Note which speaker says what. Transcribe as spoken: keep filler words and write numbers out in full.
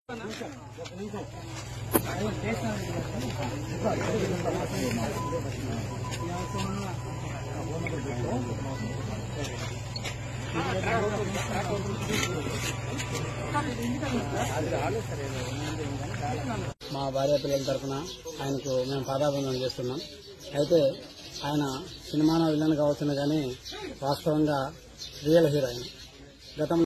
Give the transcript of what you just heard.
Speaker 1: మా భార్య పిల్లల తరఫున ఆయనకు మేము పాదాభివందనం చేస్తున్నాం. అయితే ఆయన సినిమాలో విలన్ కావచ్చును కానీ వాస్తవంగా రియల్ హీరో ఆయన. గతంలో